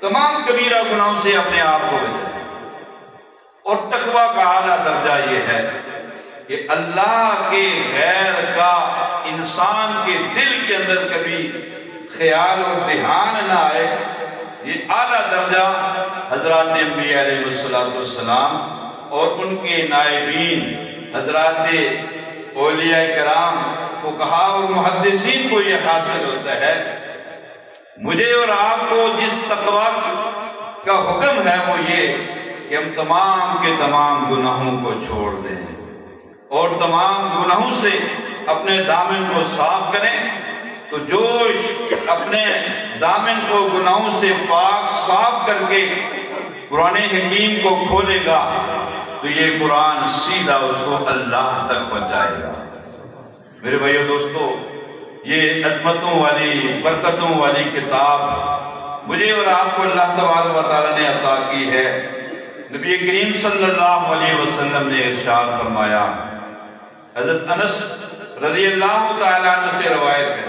تمام کبیرہ گناہوں سے اپنے آپ کو بچائے۔ اور تقویٰ کا اعلیٰ درجہ یہ ہے کہ اللہ کے غیر کا انسان کے دل کے اندر کبھی خیال اور دھیان نہ آئے۔ یہ اعلیٰ درجہ حضرات انبیاء علیہ السلام اور ان کے نائبین حضرات اولیاء کرام، فقہاء اور محدثین کو یہ حاصل ہوتا ہے۔ مجھے اور آپ کو جس تقویٰ کا حکم ہے وہ یہ کہ ہم تمام کے تمام گناہوں کو چھوڑ دیں اور تمام گناہوں سے اپنے دامن کو صاف کریں۔ تو جوش اپنے دامن کو گناہوں سے پاک صاف کر کے قرآن حکیم کو کھولے گا تو یہ قرآن سیدھا اس کو اللہ تک پہنچائے گا۔ میرے بھائیو دوستو، یہ عظمتوں والی برکتوں والی کتاب مجھے اور آپ کو اللہ تبارک و تعالیٰ نے عطا کی ہے۔ نبی کریم صلی اللہ علیہ وسلم نے ارشاد فرمایا، حضرت انس رضی اللہ تعالیٰ عنہ سے روایت ہے،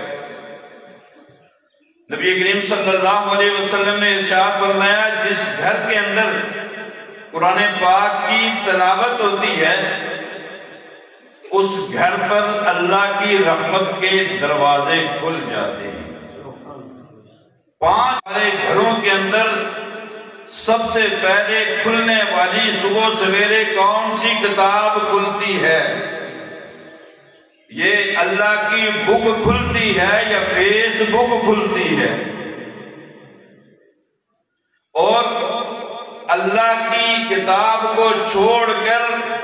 نبی کریم صلی اللہ علیہ وسلم نے ارشاد فرمایا، جس گھر کے اندر قرآن پاک کی تلاوت ہوتی ہے اس گھر پر اللہ کی رحمت کے دروازے کھل جاتے ہیں۔ 5 ہمارے گھروں کے اندر سب سے پہلے کھلنے والی صبح سویرے کون سی کتاب کھلتی ہے؟ یہ اللہ کی بک کھلتی ہے یا فیس بک کھلتی ہے؟ اور اللہ کی کتاب کو چھوڑ کر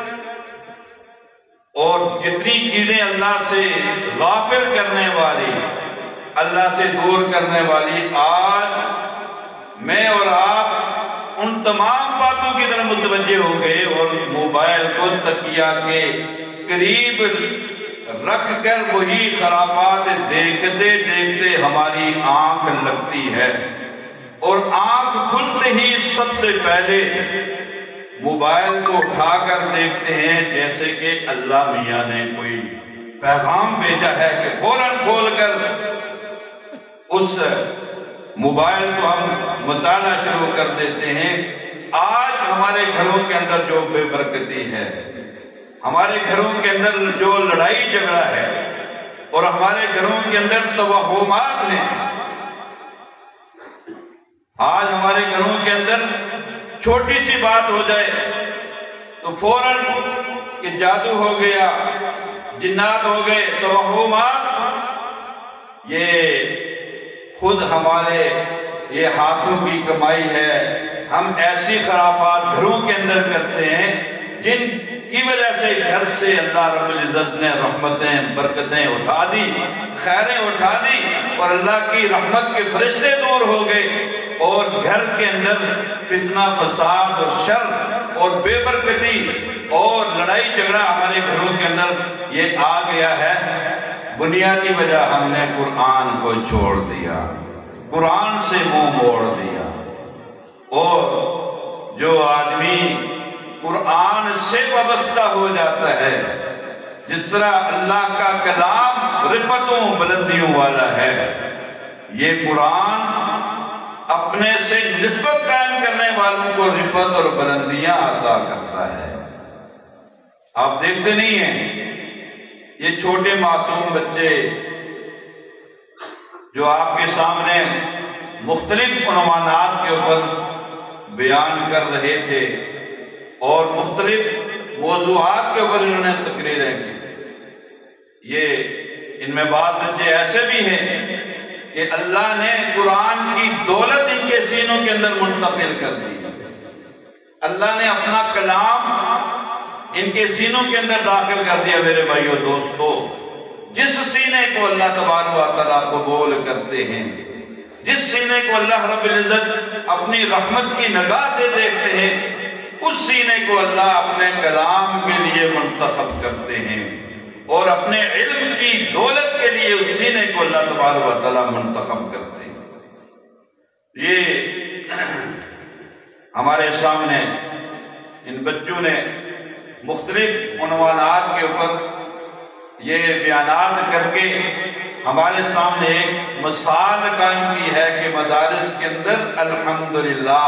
اور جتنی چیزیں اللہ سے غافل کرنے والی، اللہ سے دور کرنے والی، آج میں اور آپ ان تمام باتوں کی طرف متوجہ ہو گئے اور موبائل کو تکیہ کے قریب رکھ کر وہی خرافات دیکھتے دیکھتے ہماری آنکھ لگتی ہے، اور آنکھ کھلتے ہی سب سے پہلے موبائل کو اٹھا کر دیکھتے ہیں جیسے کہ اللہ میاں نے کوئی پیغام بھیجا ہے کہ فوراً کھول کر اس موبائل کو ہم مطالعہ شروع کر دیتے ہیں۔ آج ہمارے گھروں کے اندر جو بے برکتی ہے، ہمارے گھروں کے اندر جو لڑائی جھگڑا ہے اور ہمارے گھروں کے اندر توہمات ہیں، آج ہمارے گھروں کے اندر چھوٹی سی بات ہو جائے تو فوراً کہ جادو ہو گیا، جنات ہو گئے، توہمات، یہ خود ہمارے یہ ہاتھوں کی کمائی ہے۔ ہم ایسی خرافات گھروں کے اندر کرتے ہیں جن کی وجہ سے گھر سے اللہ رب العزت نے رحمتیں برکتیں اٹھا دی، خیریں اٹھا دی، اور اللہ کی رحمت کے فرشتے دور ہو گئے، اور گھر کے اندر فتنہ فساد اور شر اور بے برکتی اور لڑائی جھگڑا ہمارے گھروں کے اندر یہ آ گیا ہے۔ بنیادی وجہ ہم نے قرآن کو چھوڑ دیا، قرآن سے منہ موڑ دیا۔ اور جو آدمی قرآن سے وابستہ ہو جاتا ہے، جس طرح اللہ کا کلام رفتوں بلندیوں والا ہے، یہ قرآن اپنے سے نسبت قائم کرنے والوں کو رفت اور بلندیاں عطا کرتا ہے۔ آپ دیکھتے نہیں ہیں یہ چھوٹے معصوم بچے جو آپ کے سامنے مختلف عنوانات کے اوپر بیان کر رہے تھے اور مختلف موضوعات کے اوپر انہوں نے تقریریں کی، یہ ان میں بعض بچے ایسے بھی ہیں کہ اللہ نے قرآن کی دولت ان کے سینوں کے اندر منتقل کر دی، اللہ نے اپنا کلام ان کے سینوں کے اندر داخل کر دیا۔ میرے بھائیو دوستو، جس سینے کو اللہ تبارک و تعالیٰ قبول کرتے ہیں، جس سینے کو اللہ رب العزت اپنی رحمت کی نگاہ سے دیکھتے ہیں، اس سینے کو اللہ اپنے کلام کے لیے منتخب کرتے ہیں، اور اپنے علم کی دولت کے لیے اس سینے کو اللہ تبارک و تعالیٰ منتخب کرتے ہیں۔ یہ ہمارے سامنے ان بچوں نے مختلف عنوانات کے اوپر یہ بیانات کر کے ہمارے سامنے ایک مثال قائم کی ہے کہ مدارس کے اندر الحمدللہ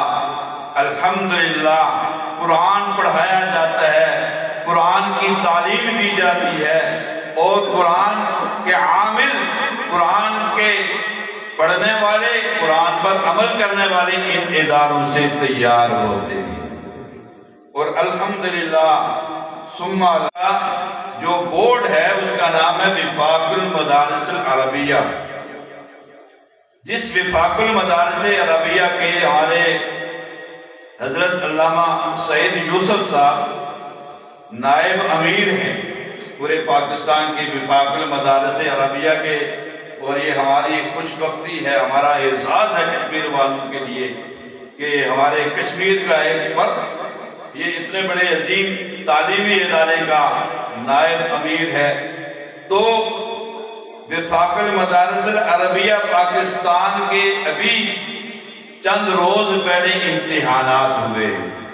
قرآن پڑھایا جاتا ہے، قرآن کی تعلیم دی جاتی ہے، اور قرآن کے عامل، قرآن کے پڑھنے والے، قرآن پر عمل کرنے والے ان اداروں سے تیار ہوتے ہیں۔ اور الحمدللہ ثم اللہ جو بورڈ ہے اس کا نام ہے وفاق المدارس العربیہ، جس وفاق المدارس عربیہ کے ہمارے حضرت علامہ سعید یوسف صاحب نائب امیر ہیں پورے پاکستان کی وفاق المدارس عربیہ کے، اور یہ ہماری خوش بختی ہے، ہمارا اعزاز ہے کشمیر والوں کے لیے کہ ہمارے کشمیر کا ایک فرد یہ اتنے بڑے عظیم تعلیمی ادارے کا نائب امیر ہے۔ تو وفاق المدارس العربیہ پاکستان کے ابھی چند روز پہلے امتحانات ہوئے،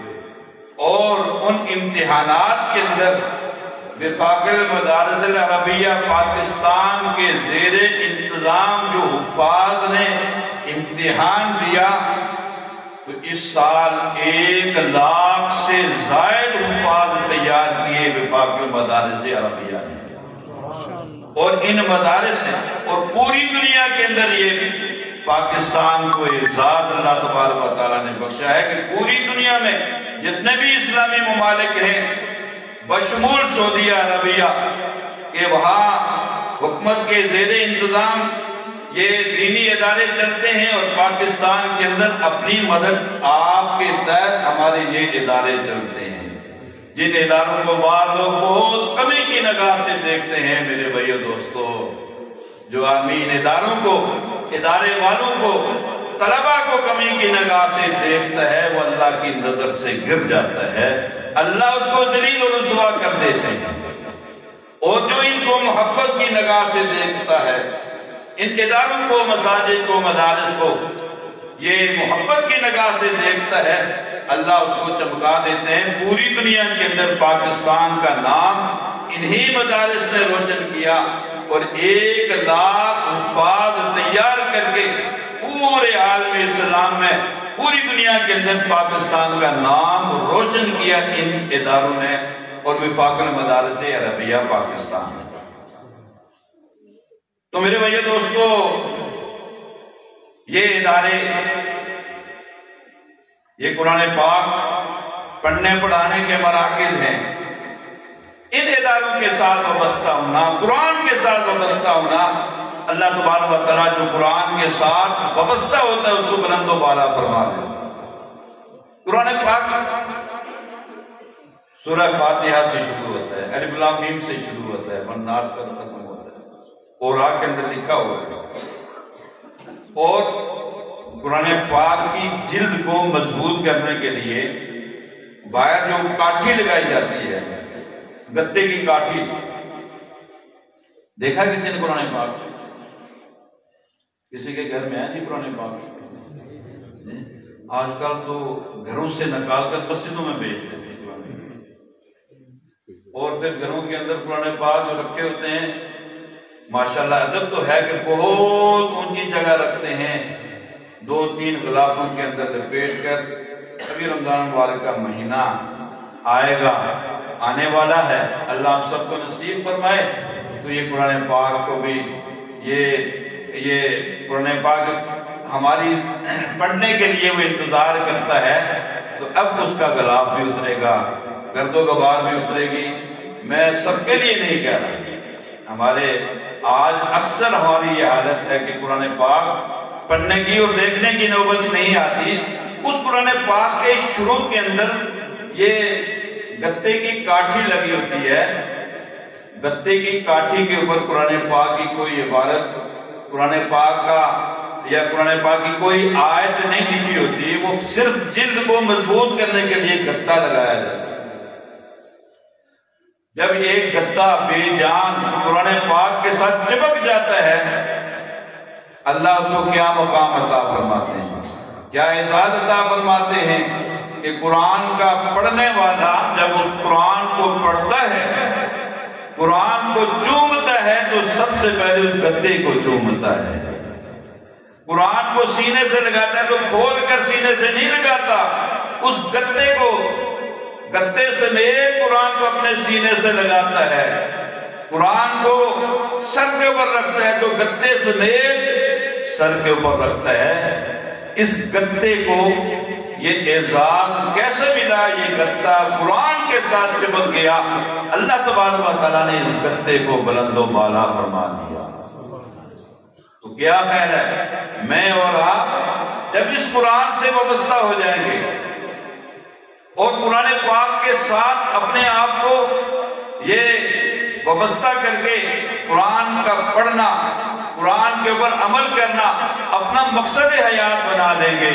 اور ان امتحانات کے اندر وفاق المدارس العربیہ پاکستان کے زیر انتظام جو حفاظ نے امتحان دیا، تو اس سال 1,00,000 سے زائد حفاظ تیار کیے وفاق المدارس عربیہ نے، اور ان مدارس نے اور پوری دنیا کے اندر یہ پاکستان کو اعزاز اللہ تبارک و تعالیٰ نے بخشا ہے کہ پوری دنیا میں جتنے بھی اسلامی ممالک ہیں بشمول سعودیہ عربیہ کہ وہاں حکومت کے زیر انتظام یہ دینی ادارے چلتے ہیں، اور پاکستان کے اندر اپنی مدد آپ کے تحت ہمارے یہ ادارے چلتے ہیں، جن اداروں کو بعض لوگ بہت کمی کی نگاہ سے دیکھتے ہیں۔ میرے بھائیو دوستو، جو آمین اداروں کو، ادارے والوں کو، طلباء کو کمی کی نگاہ سے دیکھتا ہے، وہ اللہ کی نظر سے گر جاتا ہے، اللہ اس کو ذلیل و رسوا کر دیتے ہیں۔ اور جو ان کو محبت کی نگاہ سے دیکھتا ہے، ان اداروں کو، مساجد کو، مدارس کو یہ محبت کی نگاہ سے دیکھتا ہے، اللہ اس کو چمکا دیتے ہیں۔ پوری دنیا کے اندر پاکستان کا نام انہی مدارس نے روشن کیا، اور 1,00,000 حفاظ تیار کر کے پورے عالم اسلام میں، پوری دنیا کے اندر پاکستان کا نام روشن کیا ان اداروں نے، اور وفاق المدارس عربیہ پاکستان۔ تو میرے بھائیو دوستو، یہ ادارے، یہ قرآن پاک پڑھنے پڑھانے کے مراکز ہیں، ان اداروں کے ساتھ وابستہ ہونا، قرآن کے ساتھ وابستہ ہونا، اللہ تبارک و تعالیٰ جو قرآن کے ساتھ وابستہ ہوتا ہے اس کو بلند و بالا فرما دے۔ قرآن پاک سورہ فاتحہ سے شروع ہوتا ہے، الف لام میم سے شروع ہوتا ہے، والناس پر ختم ہوتا ہے، قرآن کے اندر لکھا ہوا ہے۔ اور قرآن پاک کی جلد کو مضبوط کرنے کے لیے باہر جو کاٹھی لگائی جاتی ہے، گتے کی کاٹھی، دیکھا کسی نے قرآن پاک؟ کسی کے گھر میں ہے جی قرآن پاک؟ آج کل تو گھروں سے نکال کر مسجدوں میں بھیجتے تھے قرآن، اور پھر گھروں کے اندر قرآن پاک جو رکھے ہوتے ہیں، ماشاءاللہ ادب تو ہے کہ بہت اونچی جگہ رکھتے ہیں، 2-3 غلافوں کے اندر لپیٹ کر۔ ابھی رمضان مبارک کا مہینہ آئے گا، آنے والا ہے، اللہ آپ سب کو نصیب فرمائے، تو یہ قرآن پاک کو بھی یہ قرآن پاک ہماری پڑھنے کے لیے وہ انتظار کرتا ہے، تو اب اس کا غلاف بھی اترے گا، گرد و غبار بھی اترے گی۔ میں سب کے لیے نہیں کہہ رہا، ہمارے آج اکثر ہماری یہ حالت ہے کہ قرآن پاک پڑھنے کی اور دیکھنے کی نوبت نہیں آتی۔ اس قرآن پاک کے شروع کے اندر یہ گتے کی کاٹھی لگی ہوتی ہے، گتے کی کاٹھی کے اوپر قرآن پاک کی کوئی عبارت، قرآن پاک کا یا قرآن پاک کی کوئی آیت نہیں لکھی ہوتی، وہ صرف جلد کو مضبوط کرنے کے لیے گتا لگایا جاتا ہے۔ جب ایک گتا بے جان قرآن پاک کے ساتھ چپک جاتا ہے، اللہ اس کو کیا مقام عطا فرماتے ہیں، کیا اعزاز عطا فرماتے ہیں کہ قرآن کا پڑھنے والا جب اس قرآن کو پڑھتا ہے قرآن کو چومتا ہے تو سب سے پہلے اس گدے کو چومتا ہے۔ قرآن کو سینے سے لگاتا ہے تو کھول کر سینے سے نہیں لگاتا، اس گدے کو، گدے سمیت قرآن کو اپنے سینے سے لگاتا ہے۔ قرآن کو سر کے اوپر رکھتا ہے تو گدے سمیت سر کے اوپر رکھتا ہے۔ اس گدے کو یہ اعزاز کیسے ملا؟ یہ گدا قرآن کے ساتھ چپک گیا، اللہ تبارک و تعالیٰ نے اس گدے کو بلند و بالا فرما دیا۔ تو کیا خیر ہے میں اور آپ جب اس قرآن سے وابستہ ہو جائیں گے اور قرآن پاک کے ساتھ اپنے آپ کو یہ وابستہ کر کے قرآن کا پڑھنا، قرآن کے اوپر عمل کرنا اپنا مقصد حیات بنا لیں گے،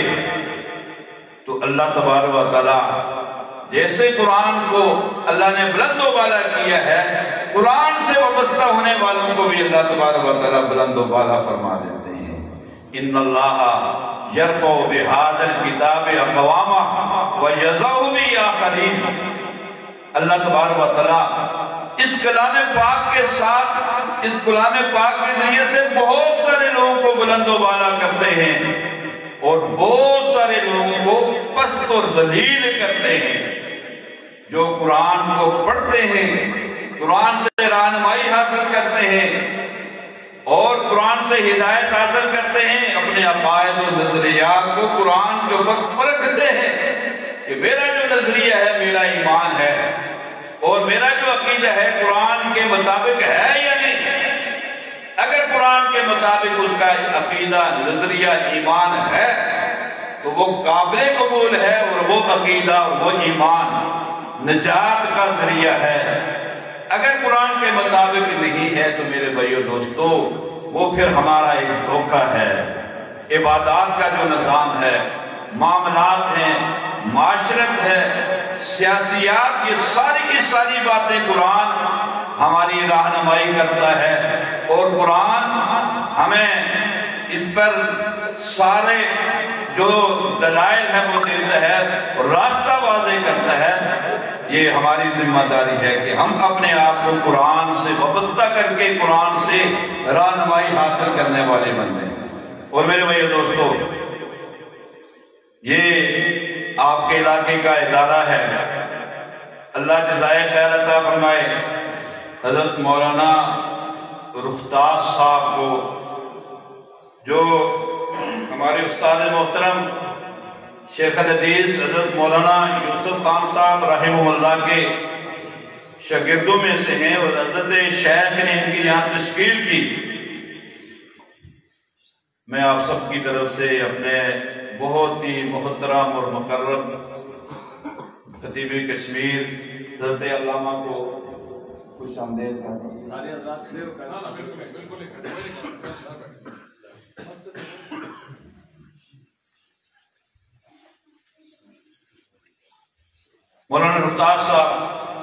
تو اللہ تبارک و تعالیٰ جیسے قرآن کو اللہ نے بلند و بالا کیا ہے، قرآن سے وابستہ ہونے والوں کو بھی اللہ تبارک و تعالیٰ بلند و بالا فرما دیتے ہیں۔ ان اللہ یرفع بہذا الکتاب اقواما ویضع به آخرین۔ اللہ تبارک و تعالیٰ اس کلام پاک کے ساتھ، اس کلام پاک کے ذریعے سے بہت سارے لوگوں کو بلند و بالا کرتے ہیں اور بہت سارے لوگوں کو پست اور ذلیل کرتے ہیں۔ جو قرآن کو پڑھتے ہیں، قرآن سے رہنمائی حاصل کرتے ہیں اور قرآن سے ہدایت حاصل کرتے ہیں، اپنے عقائد و نظریات کو قرآن کے اوپر پرکھتے ہیں کہ میرا جو نظریہ ہے، میرا ایمان ہے اور میرا جو عقیدہ ہے قرآن کے مطابق ہے یا نہیں۔ اگر قرآن کے مطابق اس کا عقیدہ، نظریہ، ایمان ہے تو وہ قابل قبول ہے اور وہ عقیدہ اور وہ ایمان نجات کا ذریعہ ہے۔ اگر قرآن کے مطابق نہیں ہے تو میرے بھائیو دوستو وہ پھر ہمارا ایک دھوکہ ہے۔ عبادات کا جو نظام ہے، معاملات ہیں، معاشرت ہے، سیاسیات، یہ ساری کی ساری باتیں قرآن ہماری رہنمائی کرتا ہے اور قرآن ہمیں اس پر سارے جو دلائل ہیں وہ دیتا ہے اور راستہ واضح کرتا ہے۔ یہ ہماری ذمہ داری ہے کہ ہم اپنے آپ کو قرآن سے وابستہ کر کے قرآن سے رہنمائی حاصل کرنے والے بن جائیں۔ اور میرے بھائیو دوستو، یہ آپ کے علاقے کا ادارہ ہے، اللہ جزائے خیر عطا فرمائے۔ حضرت مولانا رختاس صاحب کو، جو ہمارے استاد محترم شیخ الحدیث حضرت مولانا یوسف خان صاحب رحمہ اللہ کے شاگردوں میں سے ہیں اور حضرت شیخ نے ان کی یہاں تشکیل کی، میں آپ سب کی طرف سے اپنے بہت ہی محترم اور مقرب خطیب کشمیر حضرت علامہ کو خوش آمدید کرتا ہوں۔ مولانا رختاس صاحب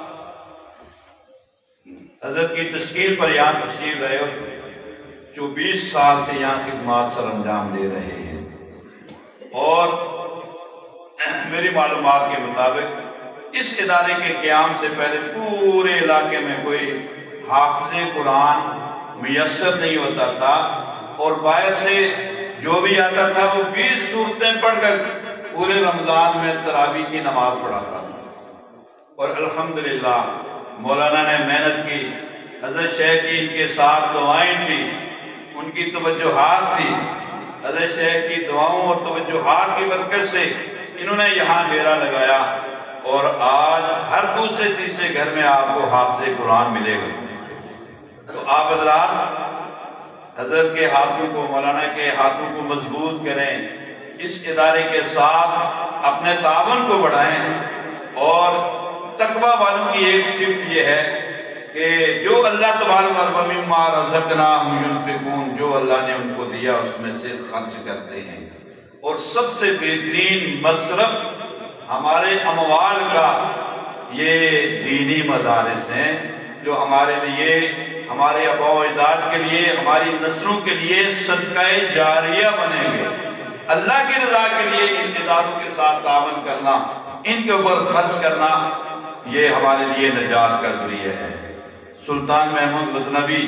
حضرت کی تشکیل پر یہاں تشریف لائے اور 24 سال سے یہاں خدمات سر انجام دے رہے ہیں، اور میری معلومات کے مطابق اس ادارے کے قیام سے پہلے پورے علاقے میں کوئی حافظ قرآن میسر نہیں ہوتا تھا اور باہر سے جو بھی آتا تھا وہ 20 سورتیں پڑھ کر پورے رمضان میں تراویح کی نماز پڑھاتا تھا۔ اور الحمدللہ مولانا نے محنت کی، حضرت شیخ کی ان کے ساتھ دعائیں تھی، ان کی توجہات تھی، حضرت شیخ کی دعاؤں اور توجہات کی برکت سے انہوں نے یہاں ڈیرا لگایا اور آج ہر دوسرے تیسرے گھر میں آپ کو حافظ قرآن ملے گا۔ تو آپ حضرات حضرت کے ہاتھوں کو، مولانا کے ہاتھوں کو مضبوط کریں، اس ادارے کے ساتھ اپنے تعاون کو بڑھائیں، اور تقوی والوں کی ایک صفت یہ ہے کہ جو اللہ تبارک و تعالی مما رزقناہم ینفقون، جو اللہ نے ان کو دیا اس میں سے خرچ کرتے ہیں۔ اور سب سے بہترین مصرف ہمارے اموال کا یہ دینی مدارس ہیں، جو ہمارے لیے، ہمارے آباء و اجداد کے لیے، ہماری نسلوں کے لیے صدقہ جاریہ بنیں گے۔ اللہ کی رضا کے لیے ان اداروں کے ساتھ تعاون کرنا، ان کے اوپر خرچ کرنا، یہ ہمارے لیے نجات کا ذریعہ ہے۔ سلطان محمود غزنوی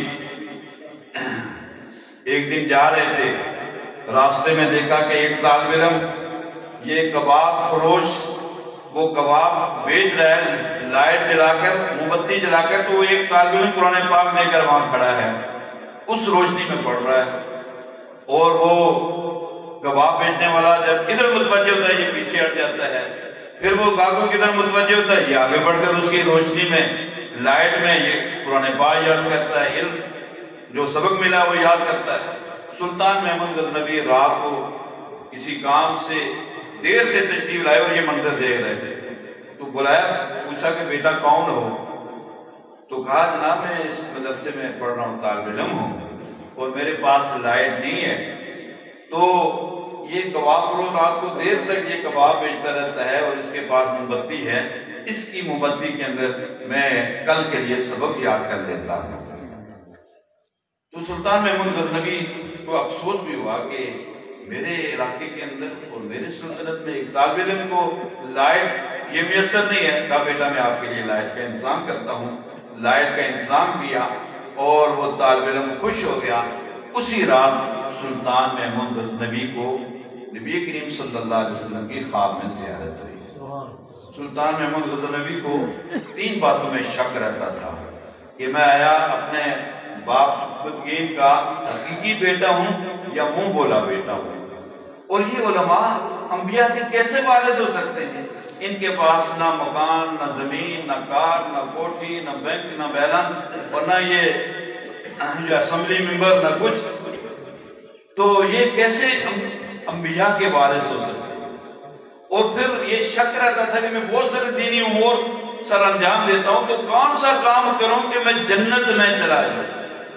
ایک دن جا رہے تھے، راستے میں دیکھا کہ ایک طالب علم یہ کباب فروش وہ کباب بیچ رہا ہے لائٹ جلا کر، موم بتی جلا کر، تو ایک طالب علم قرآن پاک لے کر وہاں کھڑا ہے، اس روشنی میں پڑھ رہا ہے، اور وہ کباب بیچنے والا جب ادھر متوجہ ہوتا ہے یہ پیچھے ہٹ جاتا ہے، پھر وہ گاہکوں کی طرف متوجہ ہوتا ہے یہ آگے بڑھ کر اس کی روشنی میں لائٹ میں یہ قرآن پاک یاد کرتا ہے، علم جو سبق ملا وہ یاد کرتا ہے۔ سلطان محمود غزنوی رات کو کسی کام سے دیر سے تشریف لائے اور یہ منظر دیکھ رہے تھے، تو بلایا، پوچھا کہ بیٹا کون ہو؟ تو کہا جناب میں اس مدرسے میں پڑھ رہا ہوں، طالب علم ہوں اور میرے پاس لائٹ نہیں ہے، تو یہ کباب فروش رات کو دیر تک یہ کباب بیچتا رہتا ہے اور اس کے پاس موم بتی ہے، اس کی موم بتی کے اندر میں کل کے لیے سبق یاد کر لیتا ہوں۔ تو سلطان محمود غزنوی کو افسوس بھی ہوا کہ میرے علاقے کے اندر اور میرے سلطنت میں ایک طالب علم کو لائٹ یہ میسر نہیں ہے۔ کہا بیٹا میں آپ کے لیے لائٹ کا انتظام کرتا ہوں، لائٹ کا انتظام کیا اور وہ طالب علم خوش ہو گیا۔ اسی رات سلطان محمود غزنوی کو نبی کریم صلی اللہ علیہ وسلم کی خواب میں زیارت ہوئی۔ سلطان محمود غزنوی کو 3 باتوں میں شک رہتا تھا کہ میں آیا اپنے باپ سبکتگین کا حقیقی بیٹا ہوں یا منہ بولا بیٹا ہوں، اور یہ علماء انبیاء کے کیسے وارث ہو سکتے ہیں؟ ان کے پاس نہ مکان، نہ زمین، نہ کار، نہ کوٹھی، نہ بینک، نہ بیلنس، اور نہ یہ اسمبلی ممبر، نہ کچھ، تو یہ کیسے انبیاء کے وارث ہو سکتے ہیں؟ اور پھر یہ شک رہتا تھا کہ میں بہت سارے دینی امور سر انجام دیتا ہوں، تو کون سا کام کروں کہ میں جنت میں چلا جاؤں؟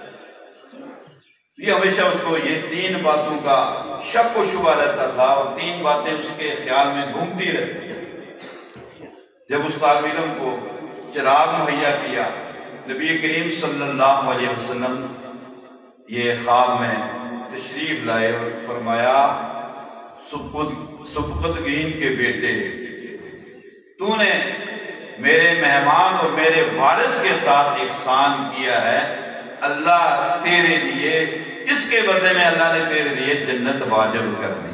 یہ ہمیشہ اس کو یہ 3 باتوں کا شک و شبہ رہتا تھا، اور 3 باتیں اس کے خیال میں گھومتی رہتی۔ جب اس طالب علم کو چراغ مہیا کیا، نبی کریم صلی اللہ علیہ وسلم یہ خواب میں تشریف لائے اور فرمایا سبکتگین کے بیٹے، تو نے میرے مہمان اور میرے وارث کے ساتھ احسان کیا ہے، اللہ تیرے لیے اس کے بدلے میں اللہ نے تیرے لیے جنت واجب کر دی۔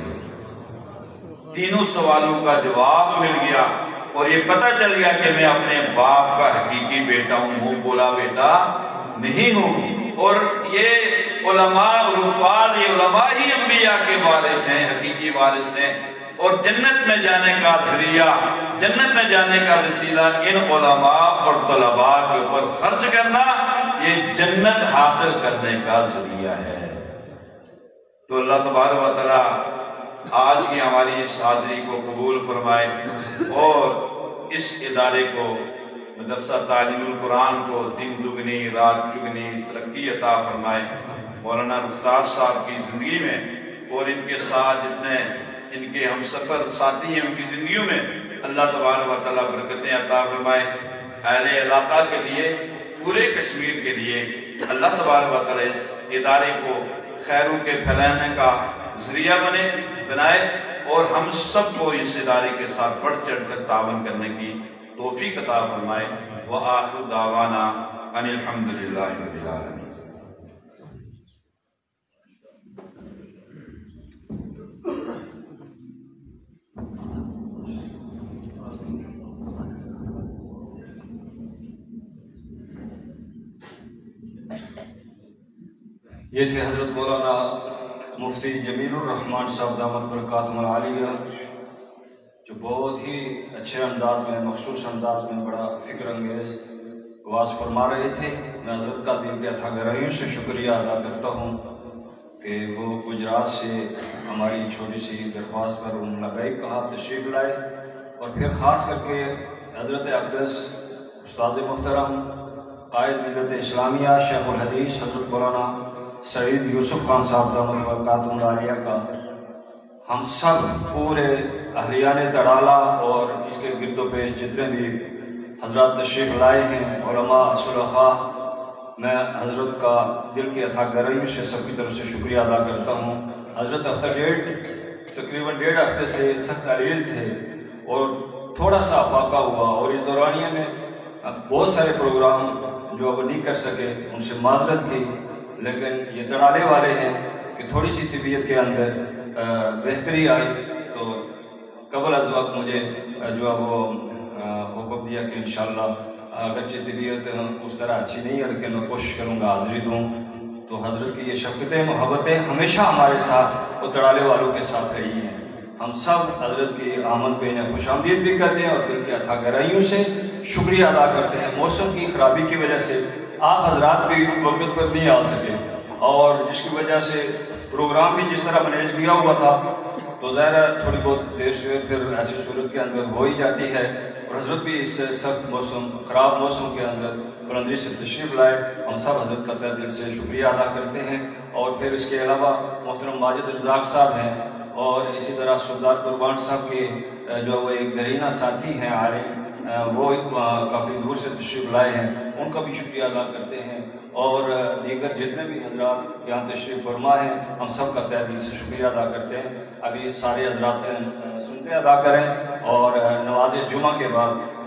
3 سوالوں کا جواب مل گیا اور یہ پتہ چل گیا کہ میں اپنے باپ کا حقیقی بیٹا ہوں، منہ بولا بیٹا نہیں ہوں۔ اور یہ علماء اور حفاظ، یہ علماء ہی انبیاء کے وارث ہیں، حقیقی وارث ہیں، اور جنت میں جانے کا ذریعہ، جنت میں جانے کا وسیلہ ان علماء اور طلباء کے اوپر خرچ کرنا یہ جنت حاصل کرنے کا ذریعہ ہے۔ تو اللہ تبارک و تعالی آج کی ہماری اس حاضری کو قبول فرمائے اور اس ادارے کو، مدرسہ تعلیم القرآن کو دن دگنی رات چگنی ترقی عطا فرمائے۔ مولانا رفتار صاحب کی زندگی میں اور ان کے ساتھ جتنے ان کے ہم سفر ساتھی ہیں ان کی زندگیوں میں اللہ تبارک و تعالیٰ برکتیں عطا فرمائے۔ اہل علاقہ کے لیے، پورے کشمیر کے لیے اللہ تبارک و تعالیٰ اس ادارے کو خیروں کے پھیلانے کا ذریعہ بنائے اور ہم سب کو اس ادارے کے ساتھ بڑھ چڑھ کر تعاون کرنے کی توفیق عطا فرمائے۔ وآخر دعوانا ان الحمدللہ رب العالمین۔ یہ تھے حضرت مولانا مفتی جمیل الرحمان صاحب دامت برکاتہم العالیہ، جو بہت ہی اچھے انداز میں، مخصوص انداز میں بڑا فکر انگیز واز فرما رہے تھے۔ میں حضرت کا دل کے اتھا گہرائیوں سے شکریہ ادا کرتا ہوں کہ وہ گجرات سے ہماری چھوٹی سی درخواست پر انہوں نے لبیک کہا، تشریف لائے، اور پھر خاص کر کے حضرت اقدس استاذ محترم قائد ملت اسلامیہ شیخ الحدیث حضرت مولانا سعید یوسف خان صاحب دامت برکاتہم العالیہ کا ہم سب پورے اہلیان تڑالہ اور اس کے گرد و پیش جتنے بھی حضرات تشریف لائے ہیں، علماء صلحاء، میں حضرت کا دل کے اتھا گہرائیوں سے سب کی طرف سے شکریہ ادا کرتا ہوں۔ حضرت تقریباً 1.5 ہفتے سے سخت علیل تھے اور تھوڑا سا افاقہ ہوا، اور اس دورانیے میں بہت سارے پروگرام جو اب نہیں کر سکے ان سے معذرت کی، لیکن یہ تڑالے والے ہیں کہ تھوڑی سی طبیعت کے اندر بہتری آئی تو قبل از وقت مجھے جو اب وہ حکم دیا کہ انشاءاللہ اگرچہ طبیعت اس طرح اچھی نہیں ہے لیکن میں کوشش کروں گا حاضری دوں۔ تو حضرت کی یہ شفقتیں محبتیں ہمیشہ ہمارے ساتھ وہ تڑالے والوں کے ساتھ رہی ہیں۔ ہم سب حضرت کی آمد پہ انہیں خوش آمدید بھی کرتے ہیں اور دل کی اتھا گہرائیوں سے شکریہ ادا کرتے ہیں۔ موسم کی خرابی کی وجہ سے آپ حضرات بھی وقت پر نہیں آ سکے اور جس کی وجہ سے پروگرام بھی جس طرح مینیج کیا ہوا تھا تو ظاہر ہے تھوڑی بہت دیر سے پھر ایسی صورت کے اندر ہو ہی جاتی ہے، اور حضرت بھی اس سخت موسم خراب موسم کے اندر بلندی سے تشریف لائے۔ ہم سب حضرت کا تہ دل سے شکریہ ادا کرتے ہیں۔ اور پھر اس کے علاوہ محترم ماجد رزاق صاحب ہیں اور اسی طرح سردار قربان صاحب کے جو وہ ایک درینہ ساتھی ہیں عالم، وہ کافی دور سے تشریف لائے ہیں، ان کا بھی شکریہ ادا کرتے ہیں۔ اور دیگر جتنے بھی حضرات یہاں تشریف فرما ہیں ہم سب کا تہ دل سے شکریہ ادا کرتے ہیں۔ ابھی سارے حضرات سنتے ادا کریں اور نماز جمعہ کے بعد